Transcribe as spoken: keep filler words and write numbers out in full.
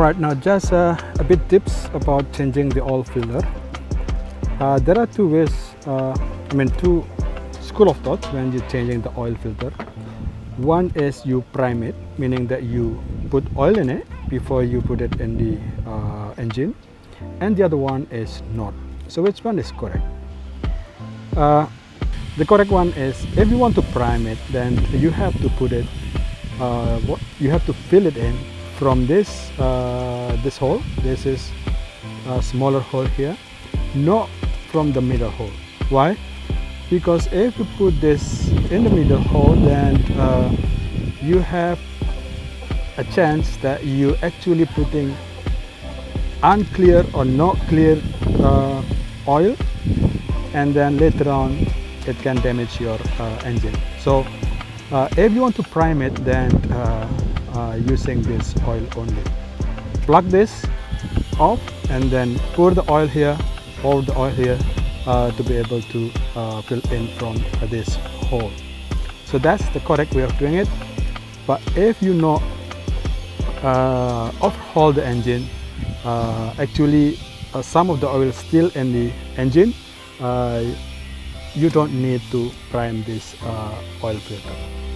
Alright, now just uh, a bit tips about changing the oil filter. Uh, there are two ways, uh, I mean two school of thought when you're changing the oil filter. One is you prime it, meaning that you put oil in it before you put it in the uh, engine, and the other one is not. So which one is correct? Uh, the correct one is, if you want to prime it, then you have to put it, uh, what, you have to fill it in from this uh, this hole. This is a smaller hole here, not from the middle hole. Why? Because if you put this in the middle hole, then uh, you have a chance that you actually putting unclear or not clear uh, oil, and then later on it can damage your uh, engine. So uh, if you want to prime it, then uh, uh, using this oil only. Plug this off and then pour the oil here, pour the oil here uh, to be able to uh, fill in from uh, this hole. So that's the correct way of doing it. But if you not uh, overhaul the engine, uh, actually uh, some of the oil still in the engine, uh, you don't need to prime this uh, oil filter.